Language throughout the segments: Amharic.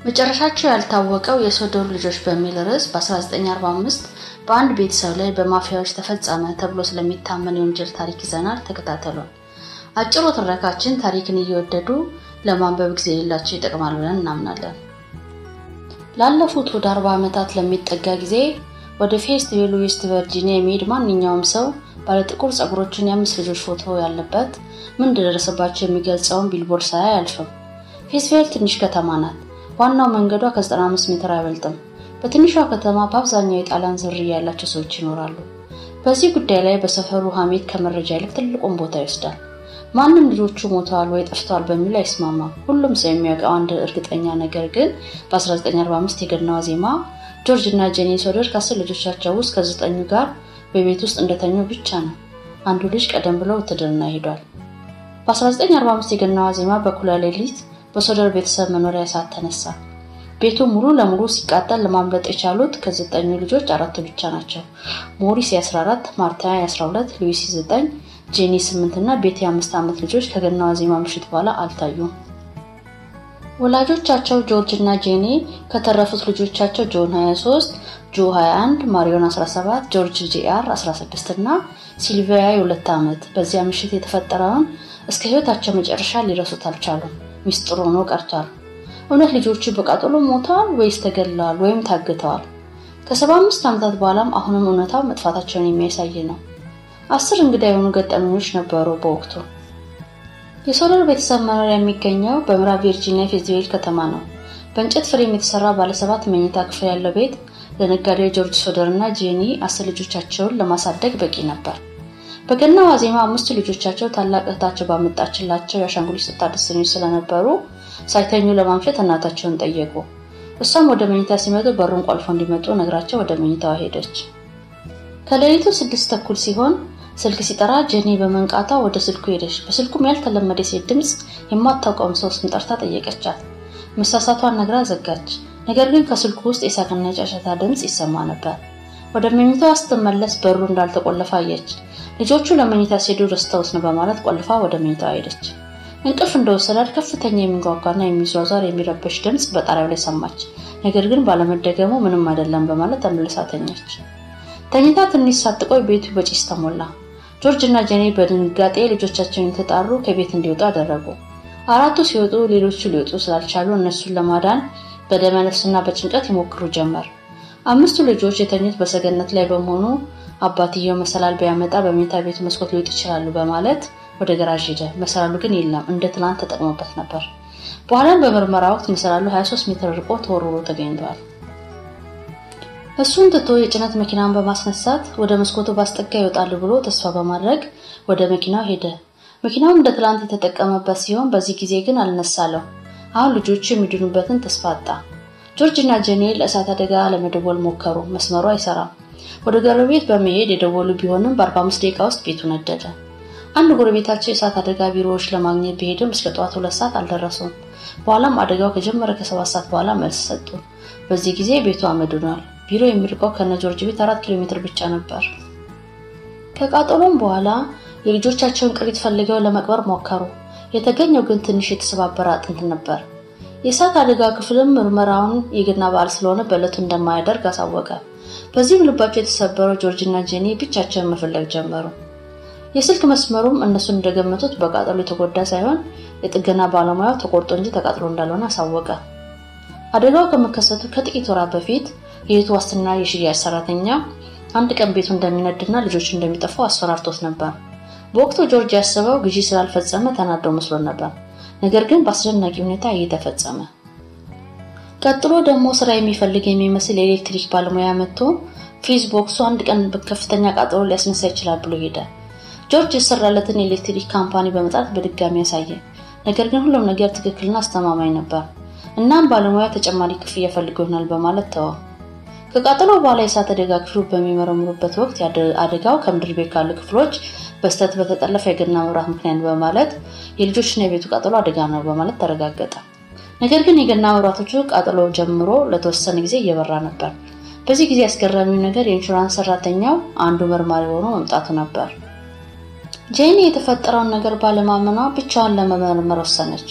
መጨረሻቸው ያልታወቀው የሶዶር ልጆች በሚል ርዕስ በ1945 በአንድ ቤተሰብ ላይ በማፊያዎች ተፈጸመ ተብሎ ስለሚታመን የወንጀል ታሪክ ይዘናል። ተከታተሉን። አጭሩ ትረካችን ታሪክን እየወደዱ ለማንበብ ጊዜ የሌላቸው ይጠቅማል ብለን እናምናለን። ላለፉት ወደ 40 ዓመታት ለሚጠጋ ጊዜ ወደ ፌስቲቬል ዌስት ቨርጂኒያ የሚሄድ ማንኛውም ሰው ባለ ጥቁር ጸጉሮችን የአምስት ልጆች ፎቶ ያለበት ምን እንደደረሰባቸው የሚገልጸውን ቢልቦርድ ሳያይ አያልፍም። ፌስቲቬል ትንሽ ከተማ ናት። ዋናው መንገዷ ከ95 ሜትር አይበልጥም። በትንሿ ከተማ በአብዛኛው የጣሊያን ዝርያ ያላቸው ሰዎች ይኖራሉ። በዚህ ጉዳይ ላይ በሰፈሩ ሐሜት ከመረጃ ይልቅ ትልቁን ቦታ ይወስዳል። ማንም ልጆቹ ሞተዋል ወይ ጠፍተዋል በሚል አይስማማም። ሁሉም ሰው የሚያውቀው አንድ እርግጠኛ ነገር ግን በ1945 የገና ዋዜማ ጆርጅ እና ጄኒ ሶደር ከ10 ልጆቻቸው ውስጥ ከ9 ጋር በቤት ውስጥ እንደተኙ ብቻ ነው። አንዱ ልጅ ቀደም ብሎ ውትድርና ሄዷል። በ1945 የገና ዋዜማ በኩለ ሌሊት በሶደር ቤተሰብ መኖሪያ እሳት ተነሳ። ቤቱ ሙሉ ለሙሉ ሲቃጠል ለማምለጥ የቻሉት ከ9 ልጆች 4 ብቻ ናቸው። ሞሪስ 14፣ ማርታ 12፣ ሉዊስ 9፣ ጄኒ 8 እና ቤቲ 5 ዓመት ልጆች ከገና ዋዜማ ምሽት በኋላ አልታዩም። ወላጆቻቸው ጆርጅ እና ጄኒ ከተረፉት ልጆቻቸው ጆን 23፣ ጆ 21፣ ማሪዮን 17፣ ጆርጅ ጂአር 16 እና ሲልቪያ 2 ዓመት በዚያ ምሽት የተፈጠረውን እስከ ህይወታቸው መጨረሻ ሊረሱት አልቻሉም። ሚስጥር ሆኖ ቀርቷል። እውነት ልጆቹ በቃጠሎ ሞተዋል ወይስ ተገድለዋል ወይም ታግተዋል? ከ75 ዓመታት በኋላም አሁንም እውነታው መጥፋታቸውን የሚያሳይ ነው። 10 እንግዳ የሆኑ ገጠመኞች ነበሩ በወቅቱ። የሶደር ቤተሰብ መኖሪያ የሚገኘው በምዕራብ ቨርጂኒያ ፌስቲቬል ከተማ ነው። በእንጨት ፍሬም የተሰራ ባለ 7 መኝታ ክፍል ያለው ቤት ለነጋዴው ጆርጅ ሶደር እና ጄኒ 10 ልጆቻቸውን ለማሳደግ በቂ ነበር። በገና ዋዜማ 5 ልጆቻቸው ታላቅ እህታቸው ባመጣችላቸው ያሻንጉሊት ስጦታ ደስተኞች ስለነበሩ ሳይተኙ ለማምሸት እናታቸውን ጠየቁ። እሷም ወደ መኝታ ሲመጡ በሩን ቆልፈው እንዲመጡ ነግራቸው ወደ መኝታዋ ሄደች። ከሌሊቱ 6:30 ሲሆን ስልክ ሲጠራ ጄኒ በመንቃቷ ወደ ስልኩ ሄደች። በስልኩም ያልተለመደ ሴት ድምጽ የማታውቀው ሰው ስም ጠርታ ጠየቀቻት። መሳሳቷን ነግራ ዘጋች። ነገር ግን ከስልኩ ውስጥ የሳቅና የጫጫታ ድምጽ ይሰማ ነበር። ወደ መኝታዋ ስትመለስ በሩ እንዳልተቆለፈ አየች። ልጆቹ ለመኝታ ሲሄዱ ረስተውት ነው በማለት ቆልፋ ወደ መኝታዋ ሄደች። እንቅልፍ እንደወሰዳት ከፍተኛ የሚንጓጓና የሚዟዟር የሚረብሽ ድምጽ በጣሪያው ላይ ሰማች። ነገር ግን ባለመደገሙ ምንም አይደለም በማለት ተመልሳ ተኛች። ተኝታ ትንሽ ሳትቆይ ቤቱ በጭስ ተሞላ። ጆርጅ እና ጄኒ በድንጋጤ ልጆቻቸውን ተጣሩ ከቤት እንዲወጡ አደረጉ። 4ቱ ሲወጡ ሌሎቹ ሊወጡ ስላልቻሉ እነሱን ለማዳን በደመ ነፍስና በጭንቀት ይሞክሩ ጀመር። 5ቱ ልጆች የተኙት በሰገነት ላይ በመሆኑ አባትየው መሰላል ቢያመጣ በመኝታ ቤቱ መስኮት ሊወጡ ይችላሉ በማለት ወደ ገራዥ ሄደ። መሰላሉ ግን የለም፣ እንደ ትላንት ተጠቅሞበት ነበር። በኋላም በምርመራ ወቅት መሰላሉ 23 ሜትር ርቆ ተወርውሮ ተገኝቷል። እሱን ትቶ የጭነት መኪናን በማስነሳት ወደ መስኮቱ ባስጠጋ ይወጣል ብሎ ተስፋ በማድረግ ወደ መኪናው ሄደ። መኪናው እንደ ትላንት የተጠቀመበት ሲሆን በዚህ ጊዜ ግን አልነሳለው። አሁን ልጆቹ የሚድኑበትን ተስፋ አጣ። ጆርጅ እና ጄኒ ለእሳት አደጋ ለመደወል ሞከሩ። መስመሩ አይሰራም። ወደ ጎረቤት በመሄድ የደወሉ ቢሆንም በ45 ደቂቃ ውስጥ ቤቱ ነደደ። አንድ ጎረቤታቸው የእሳት አደጋ ቢሮዎች ለማግኘት ቢሄድም እስከ ጠዋት 2 ሰዓት አልደረሱም። በኋላም አደጋው ከጀመረ ከ7 ሰዓት በኋላ መልስ ሰጡ። በዚህ ጊዜ ቤቱ አመድ ሆኗል። ቢሮ የሚርቀው ከነ ጆርጅ ቤት 4 ኪሎ ሜትር ብቻ ነበር። ከቃጠሎም በኋላ የልጆቻቸውን ቅሪት ፈልገው ለመቅበር ሞከሩ። የተገኘው ግን ትንሽ የተሰባበረ አጥንት ነበር። የእሳት አደጋ ክፍልም ምርመራውን የገና በዓል ስለሆነ በእለቱ እንደማያደርግ አሳወቀ። በዚህም ልባቸው የተሰበረው ጆርጅ እና ጄኒ ብቻቸውን መፈለግ ጀመሩ። የስልክ መስመሩም እነሱን እንደገመቱት በቃጠሎ የተጎዳ ሳይሆን የጥገና ባለሙያው ተቆርጦ እንጂ ተቃጥሎ እንዳልሆነ አሳወቀ። አደጋው ከመከሰቱ ከጥቂት ወራት በፊት የቤቱ ዋስትና የሽያጭ ሰራተኛ አንድ ቀን ቤቱ እንደሚነድና ልጆቹ እንደሚጠፉ አስፈራርቶት ነበር። በወቅቱ ጆርጅ ያሰበው ግዢ ስላልፈጸመ ተናደው መስሎ ነበር። ነገር ግን በአስደናቂ ሁኔታ እየተፈጸመ። ቀጥሎ ደግሞ ስራ የሚፈልግ የሚመስል የኤሌክትሪክ ባለሙያ መጥቶ ፊዝ ቦክሱ አንድ ቀን በከፍተኛ ቃጠሎ ሊያስነሳ ይችላል ብሎ ሄደ። ጆርጅ የሰራለትን የኤሌክትሪክ ካምፓኒ በመጣት በድጋሚ ያሳየ። ነገር ግን ሁሉም ነገር ትክክልና አስተማማኝ ነበር። እናም ባለሙያ ተጨማሪ ክፍያ ፈልጎናል በማለት ተወው። ከቃጠሎ በኋላ የእሳት አደጋ ክፍሉ በሚመረምሩበት ወቅት አደጋው ከምድር ቤት ካሉ ክፍሎች በስተት በተጠለፈ የገና መብራት ምክንያት በማለት የልጆችና የቤቱ ቃጠሎ አደጋ ነው በማለት ተረጋገጠ። ነገር ግን የገና መብራቶቹ ቃጠሎ ጀምሮ ለተወሰነ ጊዜ እየበራ ነበር። በዚህ ጊዜ አስገራሚው ነገር የኢንሹራንስ ሰራተኛው አንዱ መርማሪ ሆኖ መምጣቱ ነበር። ጄኒ የተፈጠረውን ነገር ባለማመኗ ብቻዋን ለመመርመር ወሰነች።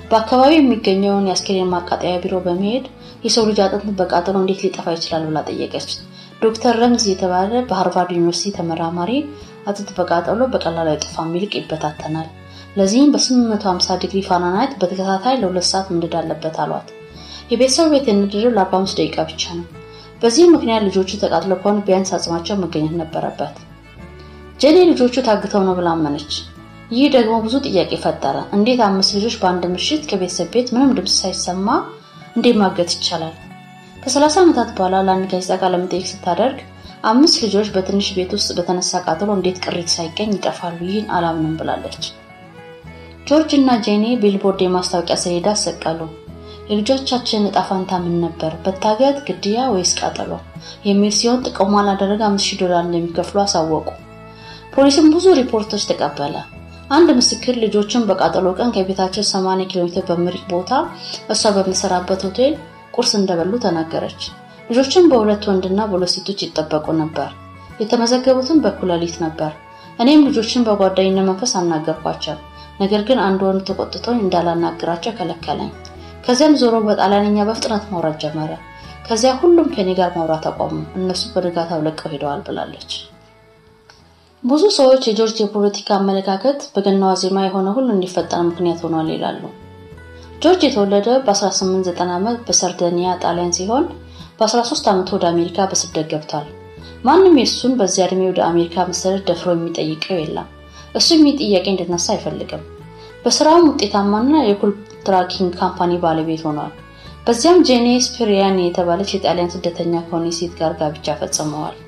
በአካባቢው የሚገኘውን የአስክሬን ማቃጠያ ቢሮ በመሄድ የሰው ልጅ አጥንት በቃጠሎ እንዴት ሊጠፋ ይችላል ብላ ጠየቀች። ዶክተር ረምዚ የተባለ በሃርቫርድ ዩኒቨርሲቲ ተመራማሪ አጥንት በቃጠሎ በቀላሉ አይጠፋም፣ ይልቅ ይበታተናል። ለዚህም በ850 ዲግሪ ፋራናይት በተከታታይ ለ2 ሰዓት መንደድ አለበት አሏት። የቤተሰብ ቤት የነደደው ለ45 ደቂቃ ብቻ ነው። በዚህ ምክንያት ልጆቹ ተቃጥለው ከሆነ ቢያንስ አጽማቸው መገኘት ነበረበት። ጄኒ ልጆቹ ታግተው ነው ብላ አመነች። ይህ ደግሞ ብዙ ጥያቄ ፈጠረ። እንዴት 5 ልጆች በአንድ ምሽት ከቤተሰብ ቤት ምንም ድምጽ ሳይሰማ እንዴት ማገት ይቻላል? ከ30 ዓመታት በኋላ ለአንድ ጋዜጣ ቃለ መጠይቅ ስታደርግ 5 ልጆች በትንሽ ቤት ውስጥ በተነሳ ቃጠሎ እንዴት ቅሪት ሳይገኝ ይጠፋሉ? ይህን አላምንም ብላለች። ጆርጅ እና ጄኒ ቢልቦርድ የማስታወቂያ ሰሌዳ ሰቀሉ። የልጆቻችን ዕጣ ፈንታ ምን ነበር? በታገት፣ ግድያ ወይስ ቃጠሎ የሚል ሲሆን ጥቆማ ላደረገ $5000 እንደሚከፍሉ አሳወቁ። ፖሊስም ብዙ ሪፖርቶች ተቀበለ። አንድ ምስክር ልጆችን በቃጠሎ ቀን ከቤታቸው 80 ኪሎ ሜትር በሚርቅ ቦታ እሷ በመሰራበት ሆቴል ቁርስ እንደበሉ ተናገረች። ልጆችን በሁለት ወንድና በሁለት ሴቶች ይጠበቁ ነበር። የተመዘገቡትን በኩለ ሌሊት ነበር። እኔም ልጆችን በጓደኝነት መንፈስ አናገርኳቸው። ነገር ግን አንድ ወንድ ተቆጥቶኝ እንዳላናግራቸው ከለከለኝ። ከዚያም ዞሮ በጣሊያንኛ በፍጥነት ማውራት ጀመረ። ከዚያ ሁሉም ከኔ ጋር ማውራት አቆሙ። እነሱ በንጋታው ለቀው ሄደዋል ብላለች። ብዙ ሰዎች የጆርጅ የፖለቲካ አመለካከት በገናዋ ዜማ የሆነ ሁሉ እንዲፈጠር ምክንያት ሆኗል ይላሉ። ጆርጅ የተወለደው በ1890 ዓመት በሰርደኒያ ጣሊያን ሲሆን በ13 ዓመት ወደ አሜሪካ በስደት ገብቷል። ማንም የሱን በዚያ እድሜ ወደ አሜሪካ መሰደድ ደፍሮ የሚጠይቀው የለም። እሱ ጥያቄ እንድነሳ አይፈልግም። በስራውም ውጤታማና የኮንትራክቲንግ ካምፓኒ ባለቤት ሆኗል። በዚያም ጄኒ ስፒሪያኒ የተባለች የጣሊያን ስደተኛ ከሆነ ሴት ጋር ጋብቻ ፈጽመዋል።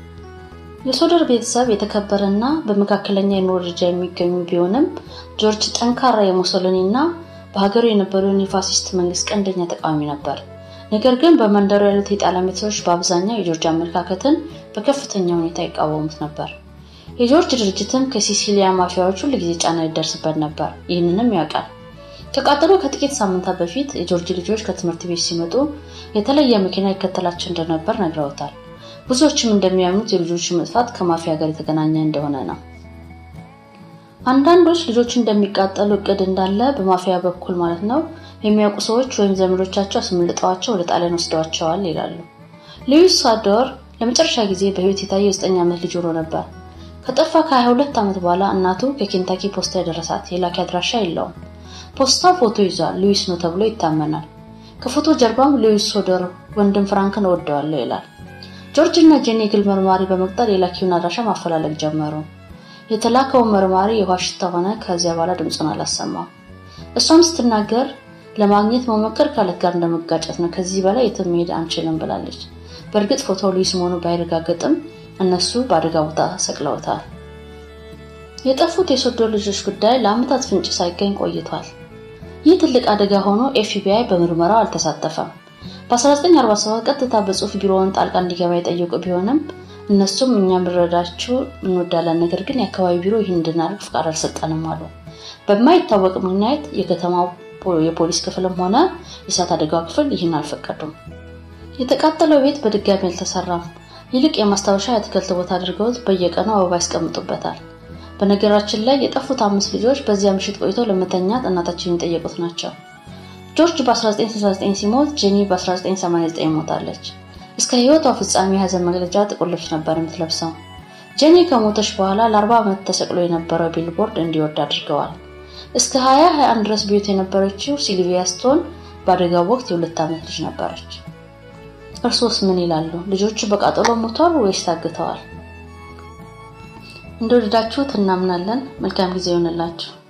የሶደር ቤተሰብ የተከበረና በመካከለኛ የኑሮ ደረጃ የሚገኙ ቢሆንም ጆርጅ ጠንካራ የሙሶሊኒና በሀገሩ የነበረውን የፋሲስት መንግስት ቀንደኛ ተቃዋሚ ነበር። ነገር ግን በመንደሩ ያሉት የጣሊያን ቤተሰቦች በአብዛኛው የጆርጅ አመለካከትን በከፍተኛ ሁኔታ ይቃወሙት ነበር። የጆርጅ ድርጅትም ከሲሲሊያ ማፊያዎች ሁሉ ጊዜ ጫና ይደርስበት ነበር። ይህንንም ያውቃል። ከቃጠሎ ከጥቂት ሳምንታት በፊት የጆርጅ ልጆች ከትምህርት ቤት ሲመጡ የተለየ መኪና ይከተላቸው እንደነበር ነግረውታል። ብዙዎችም እንደሚያምኑት የልጆቹ መጥፋት ከማፊያ ጋር የተገናኘ እንደሆነ ነው። አንዳንዶች ልጆቹ እንደሚቃጠሉ እቅድ እንዳለ በማፊያ በኩል ማለት ነው የሚያውቁ ሰዎች ወይም ዘመዶቻቸው አስመልጠዋቸው ወደ ጣሊያን ወስደዋቸዋል ይላሉ። ሉዊስ ሳዶር ለመጨረሻ ጊዜ በህይወት የታየው 9 ዓመት ልጅ ሆኖ ነበር። ከጠፋ ከ22 ዓመት በኋላ እናቱ ከኬንታኪ ፖስታ ደረሳት። የላኪ አድራሻ የለውም። ፖስታው ፎቶ ይዟል። ሉዊስ ነው ተብሎ ይታመናል። ከፎቶ ጀርባም ሉዊስ ሳዶር ወንድም ፍራንክን ወደዋለሁ ይላል። ጆርጅ እና ጄኒ ግል መርማሪ በመቅጠር የላኪውን አድራሻ ማፈላለግ ጀመሩ። የተላከው መርማሪ የዋሽታ ሆነ። ከዚያ በኋላ ድምጹን አላሰማም። እሷም ስትናገር ለማግኘት መሞከር ካለት ጋር እንደመጋጨት ነው። ከዚህ በላይ የትም መሄድ አንችልም ብላለች። በእርግጥ ፎቶው ሉዊስ መሆኑ ባይረጋገጥም እነሱ በአደጋ ቦታ ሰቅለውታል። የጠፉት የሶዶር ልጆች ጉዳይ ለዓመታት ፍንጭ ሳይገኝ ቆይቷል። ይህ ትልቅ አደጋ ሆኖ ኤፍቢአይ በምርመራው አልተሳተፈም። በ1947 ቀጥታ በጽሁፍ ቢሮውን ጣልቃ እንዲገባ የጠየቁ ቢሆንም እነሱም እኛም ልንረዳችሁ እንወዳለን፣ ነገር ግን የአካባቢ ቢሮ ይህን እንድናደርግ ፍቃድ አልሰጠንም አሉ። በማይታወቅ ምክንያት የከተማው የፖሊስ ክፍልም ሆነ የእሳት አደጋው ክፍል ይህን አልፈቀዱም። የተቃጠለው ቤት በድጋሚ አልተሰራም። ይልቅ የማስታወሻ የአትክልት ቦታ አድርገውት በየቀኑ አበባ ያስቀምጡበታል። በነገራችን ላይ የጠፉት 5 ልጆች በዚያ ምሽት ቆይተው ለመተኛት እናታቸውን የጠየቁት ናቸው። ጆርጅ በ1969 ሲሞት ጄኒ በ1989 ሞታለች። እስከ ህይወቷ ፍጻሜ ሀዘን መግለጫ ጥቁር ልብስ ነበር የምትለብሰው። ጄኒ ከሞተች በኋላ ለ40 ዓመት ተሰቅሎ የነበረው ቢልቦርድ እንዲወርድ አድርገዋል። እስከ 2021 ድረስ ቤት የነበረችው ሲልቪያ ስቶን በአደጋው ወቅት የ2 ዓመት ልጅ ነበረች። እርሶስ ምን ይላሉ? ልጆቹ በቃጠሎ ሞተዋል ወይስ ታግተዋል? እንደወደዳችሁት እናምናለን። መልካም ጊዜ ይሁንላችሁ።